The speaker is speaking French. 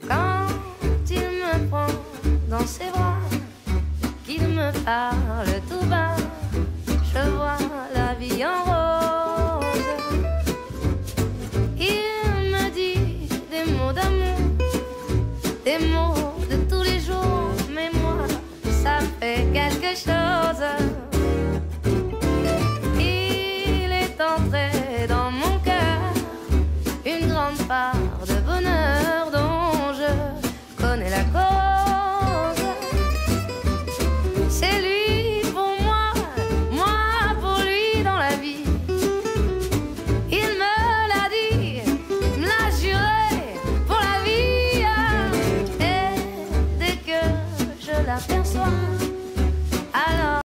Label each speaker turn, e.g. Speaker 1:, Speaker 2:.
Speaker 1: Quand il me prend dans ses bras, qu'il me parle tout bas, je vois la vie en rose.